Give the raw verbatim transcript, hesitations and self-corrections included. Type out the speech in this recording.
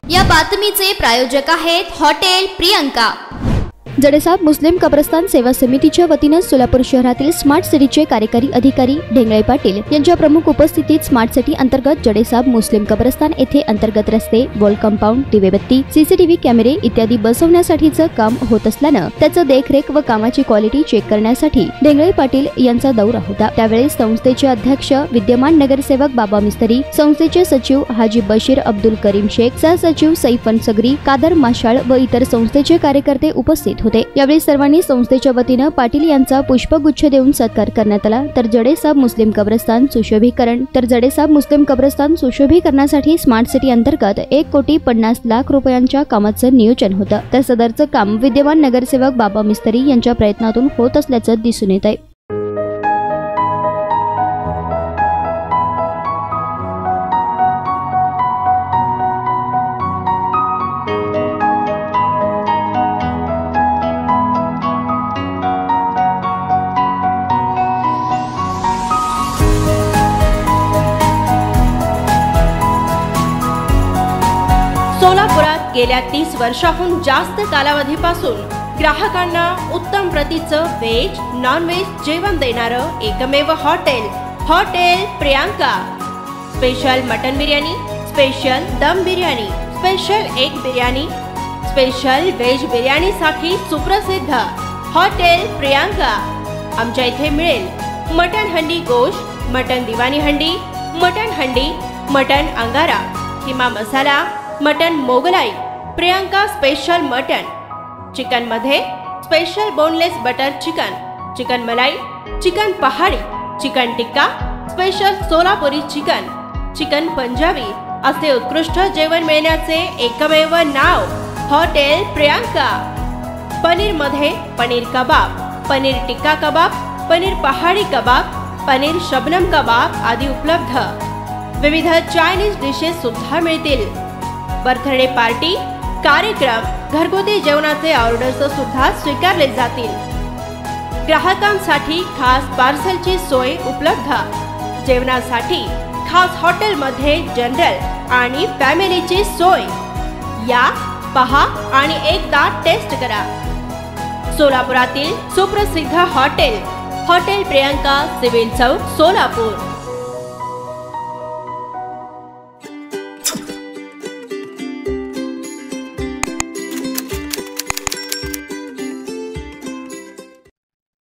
या बातमीचे प्रायोजक आहेत हॉटेल प्रियंका। जडेसाब मुस्लिम कब्रस्तान सेवा समितीच्या वतीने सोलापूर शहरातील स्मार्ट सिटीचे कार्यकारी अधिकारी ढेंगळे पाटील यांच्या प्रमुख उपस्थितीत स्मार्ट सिटी अंतर्गत जडेसाब मुस्लिम कब्रस्तान येथे अंतर्गत रस्ते, वॉल कंपाऊंड, दिवेबत्ती, सीसीटीव्ही कॅमेरे इत्यादी बसवण्यासाठीचं काम होत असल्यानं त्याचं देखरेख व कामाची क्वालिटी चेक करण्यासाठी ढेंगळे पाटील यांचा दौरा होता। त्यावेळी संस्थेचे अध्यक्ष विद्यमान नगरसेवक बाबा मिस्त्री, संस्थेचे सचिव हाजी बशीर अब्दुल करीम शेख, सहसचिव सैफन सगरी, कादर माशाळ व इतर संस्थेचे कार्यकर्ते उपस्थित होते। यावेळी सर्वांनी संस्थेच्या वतीने पाटील यांचा पुष्पगुच्छ देऊन सत्कार करण्यात आला। तर जडेसाब मुस्लिम कब्रस्तान सुशोभीकरण तर जडेसाब मुस्लिम कब्रस्तान सुशोभीकरणासाठी स्मार्ट सिटी अंतर्गत एक कोटी पन्नास लाख रुपयांच्या कामाचं नियोजन होतं। तर सदरचं काम विद्यमान नगरसेवक बाबा मिस्त्री यांच्या प्रयत्नातून होत असल्याचं दिसून येत आहे। सोलापुरात गेल्या तीस वर्षाहून जास्त कालावधीपासून ग्राहकांना उत्तम प्रतीचं व्हेज नॉन व्हेज जेवण देणारं एकमेव hotel hotel Priyanka. Special mutton biryani, special dum biryani, special egg biryani, special veg बिर्याणीसाठी सुप्रसिद्ध हॉटेल प्रियंका। आमच्या इथे मिळेल mutton handi gosht, mutton diwani handi, mutton handi, mutton angara, keema masala, mutton Mughlai, Priyanka special mutton. Chicken मध्ये special boneless butter chicken, chicken malai, chicken pahadi, chicken tikka, special Solapuri chicken, chicken Punjabi असे उत्कृष्ट जेवण मिळण्याचे एकमेव नाव हॉटेल प्रियंका। पनीर मध्ये पनीर कबाब, पनीर टिक्का कबाब, पनीर पहाडी कबाब, पनीर शबनम कबाब आदी उपलब्ध। विविध चायनीज डिशेस सुद्धा मिळतील। बर्थडे पार्टी, कार्यक्रम, घरगुती जेवणाचे ऑर्डर्स सुद्धा स्वीकारले जातील। ग्राहकांसाठी खास पार्सलची सोय उपलब्ध। जेवणासाठी खास हॉटेलमध्ये जनरल आणि फॅमिलीची सोय। या, पहा आणि एकदा टेस्ट करा। सोलापुरातील सुप्रसिद्ध hotel hotel Priyanka, civil Chowk, Solapur.